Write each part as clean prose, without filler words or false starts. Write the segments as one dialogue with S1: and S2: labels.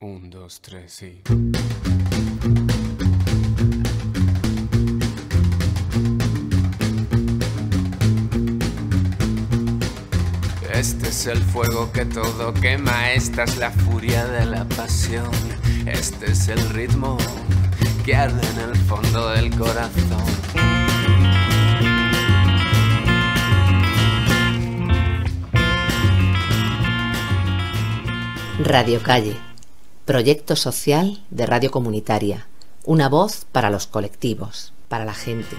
S1: Un, dos, tres, sí. Este es el fuego que todo quema, esta es la furia de la pasión. Este es el ritmo que arde en el fondo del corazón.
S2: Radio Calle, proyecto social de radio comunitaria, una voz para los colectivos, para la gente.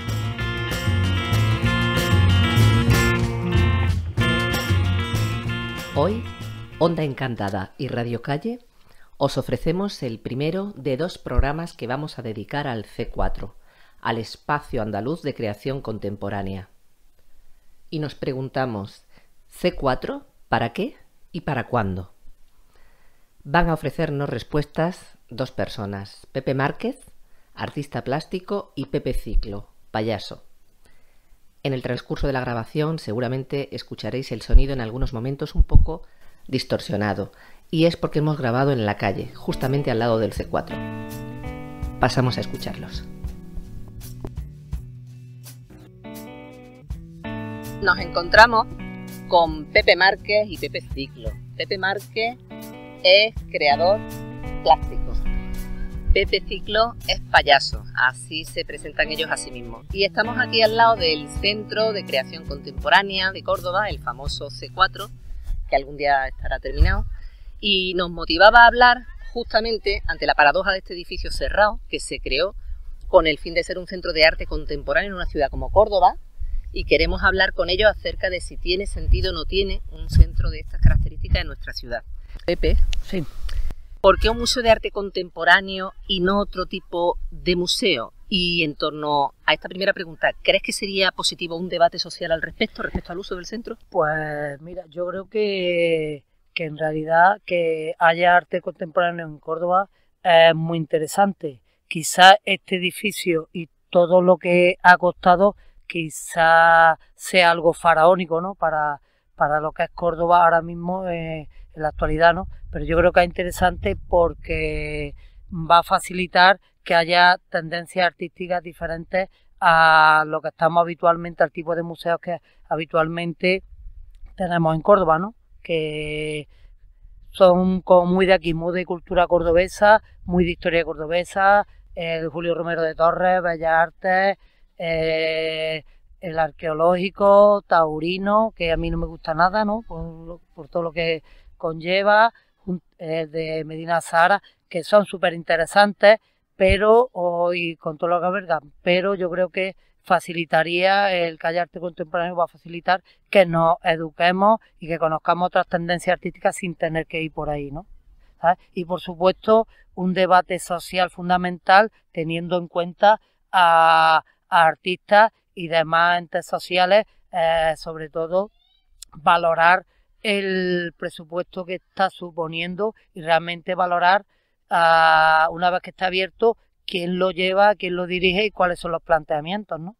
S2: Hoy, Onda Encantada y Radio Calle os ofrecemos el primero de dos programas que vamos a dedicar al C4, al Espacio Andaluz de Creación Contemporánea. Y nos preguntamos, ¿C4 para qué y para cuándo? Van a ofrecernos respuestas dos personas, Pepe Márquez, artista plástico, y Pepe Ciclo, payaso. En el transcurso de la grabación seguramente escucharéis el sonido en algunos momentos un poco distorsionado, y es porque hemos grabado en la calle, justamente al lado del C4. Pasamos a escucharlos. Nos encontramos con Pepe Márquez y Pepe Ciclo. Pepe Márquez es creador plástico. Pepe Ciclo es payaso, así se presentan ellos a sí mismos. Y estamos aquí al lado del Centro de Creación Contemporánea de Córdoba, el famoso C4, que algún día estará terminado. Y nos motivaba a hablar justamente ante la paradoja de este edificio cerrado, que se creó con el fin de ser un centro de arte contemporáneo en una ciudad como Córdoba. Y queremos hablar con ellos acerca de si tiene sentido o no tiene un centro de estas características en nuestra ciudad. Pepe,
S3: sí.
S2: ¿Por qué un museo de arte contemporáneo y no otro tipo de museo? Y en torno a esta primera pregunta, ¿crees que sería positivo un debate social al respecto al uso del centro?
S3: Pues mira, yo creo que en realidad que haya arte contemporáneo en Córdoba es muy interesante. Quizás este edificio y todo lo que ha costado quizás sea algo faraónico, ¿no? Para lo que es Córdoba ahora mismo en la actualidad, ¿no? Pero yo creo que es interesante porque va a facilitar que haya tendencias artísticas diferentes a lo que estamos habitualmente, al tipo de museos que habitualmente tenemos en Córdoba, ¿no? Que son como muy de aquí, muy de cultura cordobesa, muy de historia cordobesa, el Julio Romero de Torres, Bellas Artes, el arqueológico, taurino, que a mí no me gusta nada, ¿no? Por todo lo que conlleva, de Medina Zahara, que son súper interesantes, pero hoy con todo lo que albergan, pero yo creo que facilitaría, el que haya arte contemporáneo va a facilitar que nos eduquemos y que conozcamos otras tendencias artísticas sin tener que ir por ahí, ¿no? ¿Sabes? Y por supuesto un debate social fundamental teniendo en cuenta a artistas y demás entes sociales, sobre todo valorar el presupuesto que está suponiendo y realmente valorar una vez que está abierto quién lo lleva, quién lo dirige y cuáles son los planteamientos, ¿no?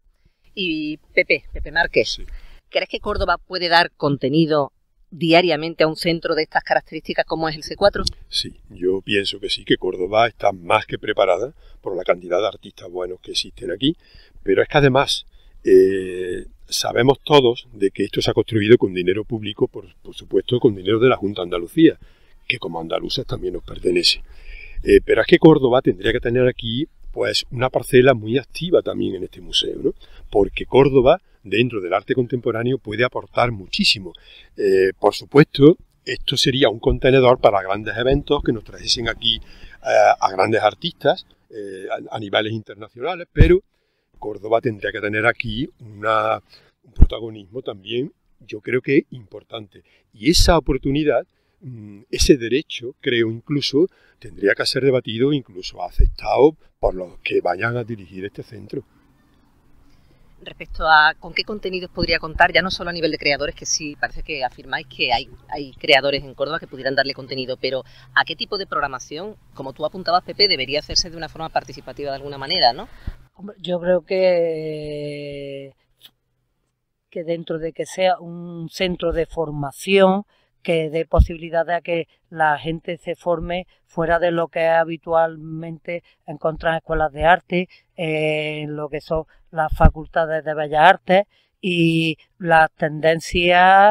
S2: Y Pepe Márquez,
S4: sí.
S2: ¿Crees que Córdoba puede dar contenido diariamente a un centro de estas características como es el C4?
S4: Sí, yo pienso que sí, que Córdoba está más que preparada por la cantidad de artistas buenos que existen aquí, pero es que además sabemos todos de que esto se ha construido con dinero público, por supuesto con dinero de la Junta de Andalucía, que como andaluces también nos pertenece. Pero es que Córdoba tendría que tener aquí pues una parcela muy activa también en este museo, ¿no? Porque Córdoba, dentro del arte contemporáneo, puede aportar muchísimo. Por supuesto, esto sería un contenedor para grandes eventos que nos trajesen aquí a grandes artistas a niveles internacionales, pero Córdoba tendría que tener aquí un protagonismo también, yo creo que importante. Y esa oportunidad, ese derecho, creo incluso, tendría que ser debatido, incluso aceptado por los que vayan a dirigir este centro.
S2: Respecto a con qué contenidos podría contar, ya no solo a nivel de creadores, que sí, parece que afirmáis que hay creadores en Córdoba que pudieran darle contenido, pero ¿a qué tipo de programación, como tú apuntabas, Pepe, debería hacerse de una forma participativa de alguna manera, ¿no?
S3: Yo creo que dentro de que sea un centro de formación, que dé posibilidades a que la gente se forme fuera de lo que es habitualmente encontrar en escuelas de arte, en lo que son las facultades de Bellas Artes y las tendencias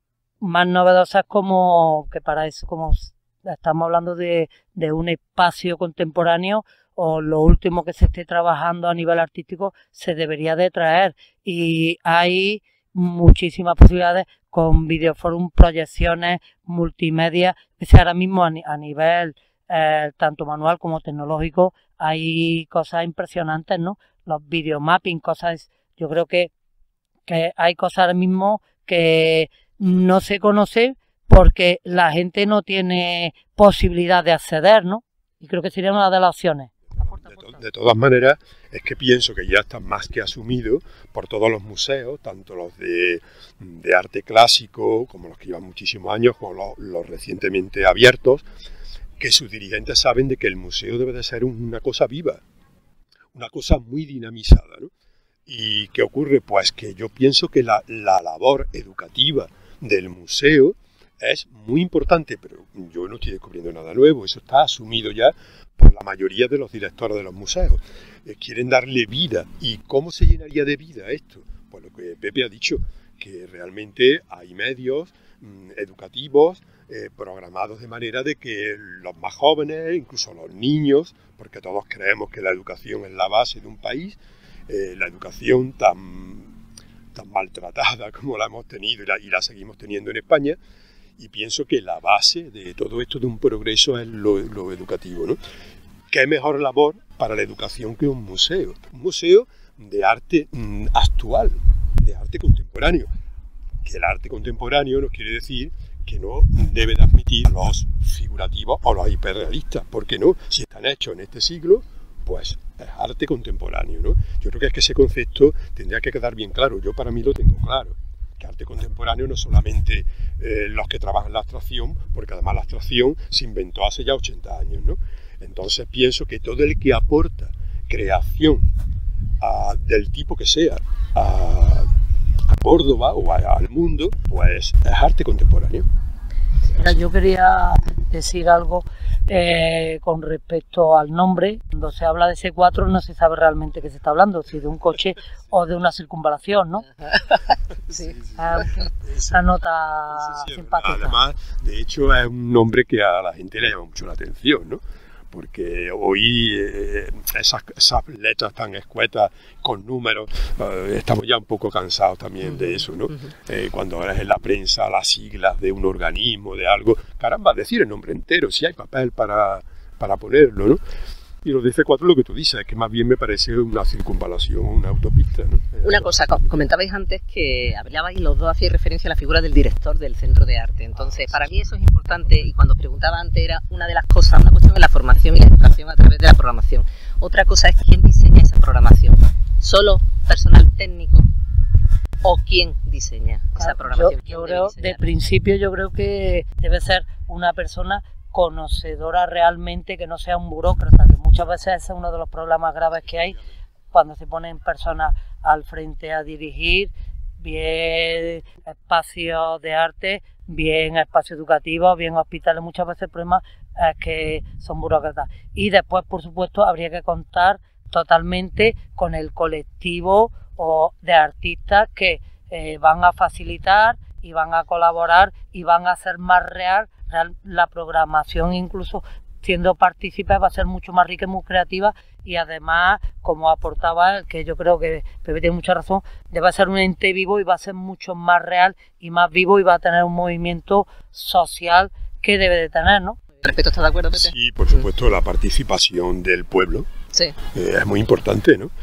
S3: más novedosas como que para eso, como estamos hablando de un espacio contemporáneo o lo último que se esté trabajando a nivel artístico se debería de traer, y hay muchísimas posibilidades con videoforum, proyecciones, multimedia, que sea ahora mismo a nivel tanto manual como tecnológico, hay cosas impresionantes, ¿no? Los videomapping, cosas, yo creo que hay cosas ahora mismo que no se conocen porque la gente no tiene posibilidad de acceder, ¿no? Y creo que sería una de las opciones.
S4: De todas maneras, es que pienso que ya está más que asumido por todos los museos, tanto los de arte clásico, como los que llevan muchísimos años, como los recientemente abiertos, que sus dirigentes saben de que el museo debe de ser una cosa viva, una cosa muy dinamizada, ¿no? ¿Y qué ocurre? Pues que yo pienso que la labor educativa del museo es muy importante, pero yo no estoy descubriendo nada nuevo, eso está asumido ya por la mayoría de los directores de los museos. Quieren darle vida. ¿Y cómo se llenaría de vida esto? Pues lo que Pepe ha dicho, que realmente hay medios educativos programados de manera de que los más jóvenes, incluso los niños, porque todos creemos que la educación es la base de un país, la educación tan maltratada como la hemos tenido y la seguimos teniendo en España, y pienso que la base de todo esto de un progreso es lo educativo, ¿no? ¿Qué mejor labor para la educación que un museo? Un museo de arte actual, de arte contemporáneo. Que el arte contemporáneo no quiere decir que no debe de admitir los figurativos o los hiperrealistas. ¿Por qué no? Si están hechos en este siglo, pues es arte contemporáneo, ¿no? Yo creo que es que ese concepto tendría que quedar bien claro. Yo para mí lo tengo claro. Que arte contemporáneo no solamente los que trabajan la abstracción, porque además la abstracción se inventó hace ya 80 años, ¿no? Entonces pienso que todo el que aporta creación del tipo que sea a Córdoba o al mundo, pues es arte contemporáneo.
S3: Yo quería decir algo con respecto al nombre. Cuando se habla de C4 no se sabe realmente qué se está hablando, si de un coche o de una circunvalación, ¿no?
S2: Sí.
S3: Esa nota simpática.
S4: Además, de hecho, es un nombre que a la gente le llama mucho la atención, ¿no? Porque hoy esas letras tan escuetas con números, estamos ya un poco cansados también de eso, ¿no? Cuando eres en la prensa las siglas de un organismo, de algo, caramba, decir el nombre entero, si hay papel para ponerlo, ¿no? Y lo de C4, lo que tú dices, es que más bien me parece una circunvalación, una autopista, ¿no?
S2: Una cosa, comentabais antes que hablabais los dos, hacíais referencia a la figura del director del centro de arte. Entonces, para mí eso es importante, y cuando preguntaba antes era una de las cosas, una cuestión es la formación y la educación a través de la programación. Otra cosa es quién diseña esa programación. ¿Solo personal técnico o quién diseña esa programación?
S3: Yo creo, de principio, yo creo que debe ser una persona conocedora realmente, que no sea un burócrata, que muchas veces ese es uno de los problemas graves que hay cuando se ponen personas al frente a dirigir bien espacios de arte, bien espacios educativos, bien hospitales. Muchas veces el problema es que son burócratas. Y después, por supuesto, habría que contar totalmente con el colectivo o de artistas que van a facilitar y van a colaborar y van a hacer más real la programación. Incluso siendo partícipes va a ser mucho más rica y muy creativa, y además, como aportaba, que yo creo que Pepe tiene mucha razón, debe ser un ente vivo y va a ser mucho más real y más vivo, y va a tener un movimiento social que debe de tener, ¿no?
S2: ¿Respecto estás de acuerdo, Pepe?
S4: Sí, por supuesto, la participación del pueblo. Sí. Es muy importante, ¿no?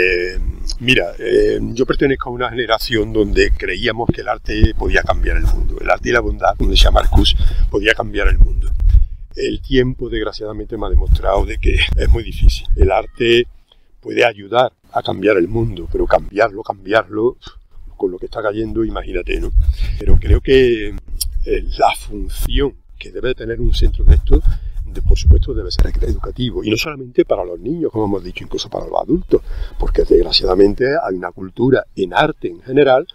S4: Mira, yo pertenezco a una generación donde creíamos que el arte podía cambiar el mundo. El arte y la bondad, como decía Marcuse, podía cambiar el mundo. El tiempo, desgraciadamente, me ha demostrado de que es muy difícil. El arte puede ayudar a cambiar el mundo, pero cambiarlo, con lo que está cayendo, imagínate, ¿no? Pero creo que la función que debe tener un centro de esto, por supuesto, debe ser educativo, y no solamente para los niños, como hemos dicho, incluso para los adultos, porque desgraciadamente hay una cultura en arte en general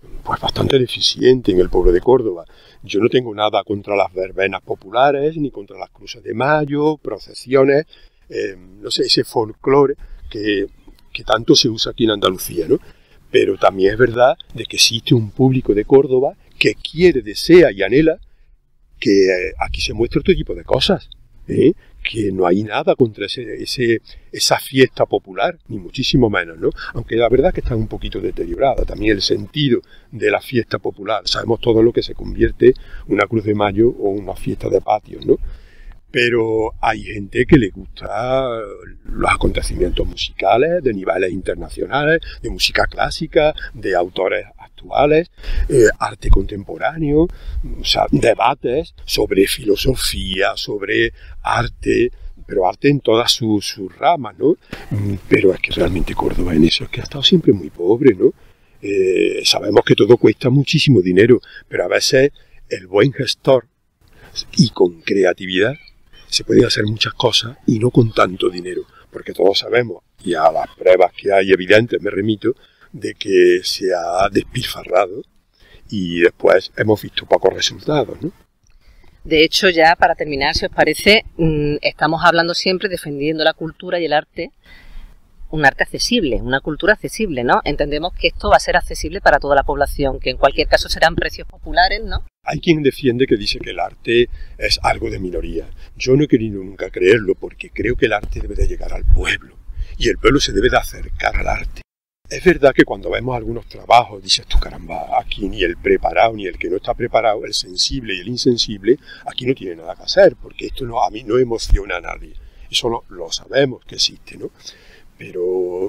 S4: pues bastante deficiente en el pueblo de Córdoba. Yo no tengo nada contra las verbenas populares, ni contra las cruces de mayo, procesiones, no sé, ese folclore que tanto se usa aquí en Andalucía, ¿no? Pero también es verdad de que existe un público de Córdoba que quiere, desea y anhela que aquí se muestre otro tipo de cosas, ¿eh? Que no hay nada contra esa fiesta popular, ni muchísimo menos, ¿no? Aunque la verdad que está un poquito deteriorada también el sentido de la fiesta popular. Sabemos todo lo que se convierte una Cruz de Mayo o una fiesta de patios, ¿no? Pero hay gente que le gusta los acontecimientos musicales de niveles internacionales, de música clásica, de autores actuales, arte contemporáneo, o sea, debates sobre filosofía, sobre arte, pero arte en todas sus ramas, ¿no? Pero es que realmente Córdoba en eso es que ha estado siempre muy pobre, ¿no? Sabemos que todo cuesta muchísimo dinero, pero a veces el buen gestor y con creatividad se pueden hacer muchas cosas y no con tanto dinero, porque todos sabemos, y a las pruebas que hay evidentes me remito, de que se ha despilfarrado y después hemos visto pocos resultados, ¿no?
S2: De hecho, ya para terminar, si os parece, estamos hablando siempre defendiendo la cultura y el arte, un arte accesible, una cultura accesible, ¿no? Entendemos que esto va a ser accesible para toda la población, que en cualquier caso serán precios populares, ¿no?
S4: Hay quien defiende que dice que el arte es algo de minoría. Yo no he querido nunca creerlo porque creo que el arte debe de llegar al pueblo y el pueblo se debe de acercar al arte. Es verdad que cuando vemos algunos trabajos dices tú, caramba, aquí ni el preparado ni el que no está preparado, el sensible y el insensible, aquí no tiene nada que hacer porque esto no, a mí no emociona a nadie. Eso lo sabemos que existe, ¿no? Pero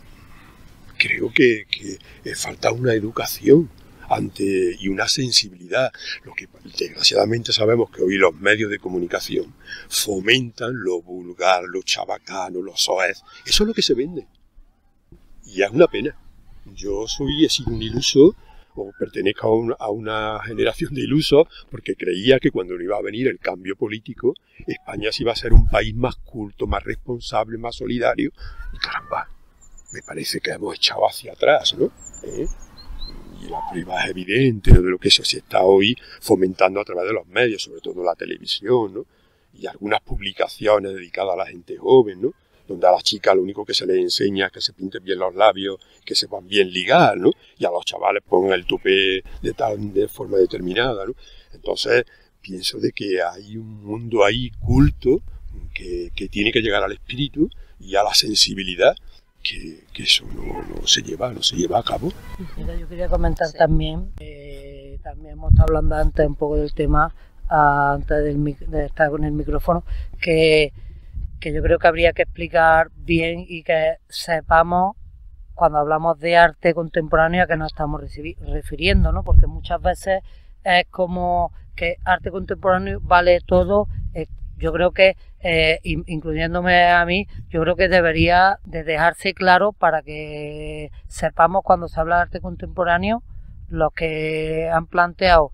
S4: creo que falta una educación y una sensibilidad. Lo que desgraciadamente sabemos que hoy los medios de comunicación fomentan lo vulgar, lo chabacano, lo soez. Eso es lo que se vende. Y es una pena. He sido un iluso, o pertenezco a una generación de ilusos, porque creía que cuando iba a venir el cambio político, España se iba a ser un país más culto, más responsable, más solidario. Y caramba, me parece que hemos echado hacia atrás, ¿no? Y la prueba es evidente, ¿no?, de lo que se está hoy fomentando a través de los medios, sobre todo la televisión, ¿no? Y algunas publicaciones dedicadas a la gente joven, ¿no? Donde a las chicas lo único que se les enseña es que se pinten bien los labios, que sepan bien ligar, ¿no? Y a los chavales pongan el tupé de forma determinada, ¿no? Entonces, pienso de que hay un mundo ahí culto que tiene que llegar al espíritu y a la sensibilidad, que eso no se lleva a cabo.
S3: Mira, yo quería comentar también hemos estado hablando antes un poco del tema, antes de estar con el micrófono, que yo creo que habría que explicar bien y que sepamos cuando hablamos de arte contemporáneo a qué nos estamos refiriendo, ¿no? Porque muchas veces es como que arte contemporáneo vale todo. Yo creo que, incluyéndome a mí, yo creo que debería de dejarse claro para que sepamos cuando se habla de arte contemporáneo, los que han planteado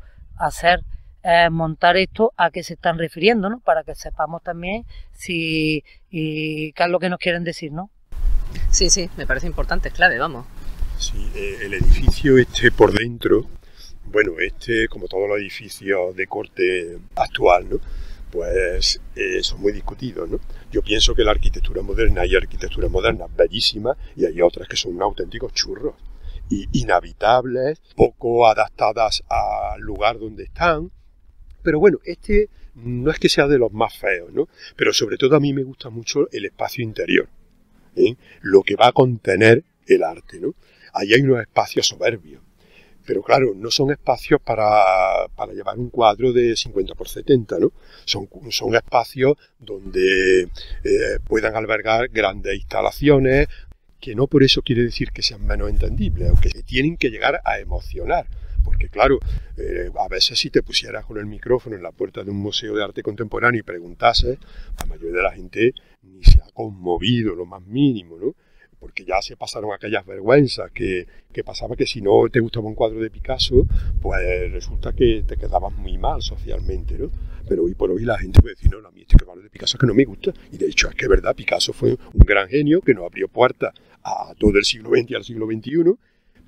S3: montar esto, a qué se están refiriendo, ¿no? Para que sepamos también qué es lo que nos quieren decir, ¿no?
S2: Sí, me parece importante, es clave, vamos.
S4: Sí, el edificio por dentro, bueno, como todos los edificios de corte actual, ¿no?, pues son muy discutidos, ¿no? Yo pienso que la arquitectura moderna, hay arquitecturas modernas bellísimas y hay otras que son auténticos churros, y inhabitables, poco adaptadas al lugar donde están. Pero bueno, no es que sea de los más feos, ¿no? Pero sobre todo a mí me gusta mucho el espacio interior, ¿eh? Lo que va a contener el arte, ¿no? Ahí hay unos espacios soberbios. Pero claro, no son espacios para llevar un cuadro de 50 por 70, ¿no? Son espacios donde puedan albergar grandes instalaciones, que no por eso quiere decir que sean menos entendibles, o que tienen que llegar a emocionar. Porque claro, a veces si te pusieras con el micrófono en la puerta de un museo de arte contemporáneo y preguntases, la mayoría de la gente ni se ha conmovido lo más mínimo, ¿no? Porque ya se pasaron aquellas vergüenzas que pasaba que si no te gustaba un cuadro de Picasso, pues resulta que te quedabas muy mal socialmente, ¿no? Pero hoy por hoy la gente puede decir, no, a mí este cuadro de Picasso es que no me gusta. Y de hecho es que es verdad, Picasso fue un gran genio que nos abrió puertas a todo el siglo XX y al siglo XXI,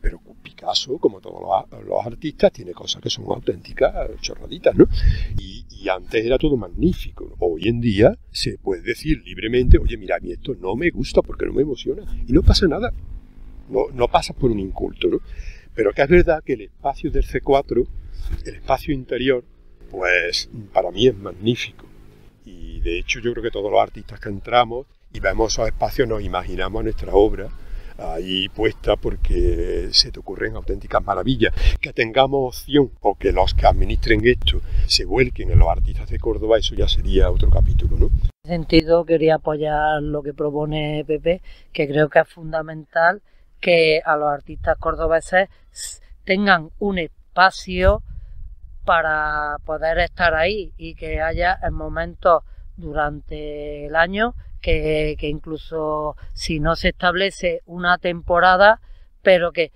S4: pero Picasso, como todos los artistas, tiene cosas que son auténticas chorraditas, ¿no? Y antes era todo magnífico. Hoy en día se puede decir libremente, oye, mira, a mí esto no me gusta porque no me emociona. Y no pasa nada. No pasas por un inculto, ¿no? Pero que es verdad que el espacio del C4, el espacio interior, pues para mí es magnífico. Y de hecho yo creo que todos los artistas que entramos y vemos esos espacios nos imaginamos nuestra obra ahí puesta porque se te ocurren auténticas maravillas. Que tengamos opción o que los que administren esto se vuelquen en los artistas de Córdoba, eso ya sería otro capítulo, ¿no?
S3: En ese sentido quería apoyar lo que propone Pepe, que creo que es fundamental que a los artistas cordobeses tengan un espacio para poder estar ahí y que haya en momentos durante el año que incluso si no se establece una temporada, pero que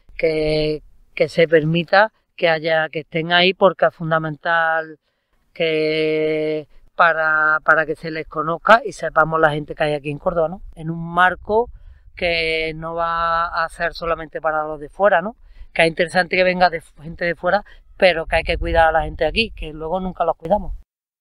S3: se permita que estén ahí, porque es fundamental que para que se les conozca y sepamos la gente que hay aquí en Córdoba, ¿no? En un marco que no va a ser solamente para los de fuera, ¿no? Que es interesante que venga gente de fuera, pero que hay que cuidar a la gente de aquí, que luego nunca los cuidamos.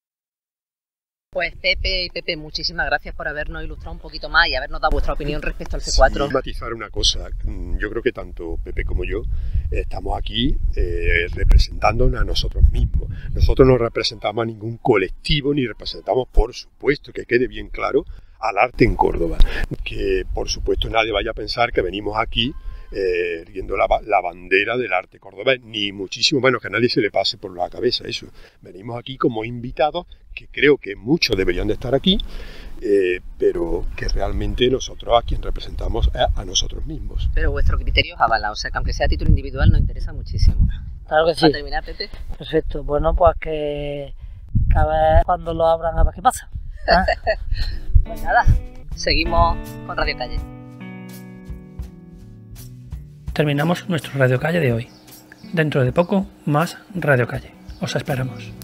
S2: Pues Pepe, muchísimas gracias por habernos ilustrado un poquito más y habernos dado vuestra opinión respecto al C4.
S4: Sí, matizar una cosa, yo creo que tanto Pepe como yo estamos aquí representándonos a nosotros mismos. Nosotros no representamos a ningún colectivo ni representamos, por supuesto, que quede bien claro, al arte en Córdoba. Que por supuesto nadie vaya a pensar que venimos aquí erguiendo la bandera del arte cordobés, ni muchísimo menos, que a nadie se le pase por la cabeza eso. Venimos aquí como invitados, que creo que muchos deberían de estar aquí, pero que realmente nosotros a quien representamos es a nosotros mismos.
S2: Pero vuestro criterio os avala, o sea que aunque sea a título individual nos interesa muchísimo.
S3: Claro que sí.
S2: Para terminar, Pepe.
S3: Perfecto, bueno, pues que a ver cuando lo abran a ver qué pasa. ¿Ah?
S2: Pues nada, seguimos con Radio Calle.
S5: Terminamos nuestro Radio Calle de hoy. Dentro de poco, más Radio Calle. Os esperamos.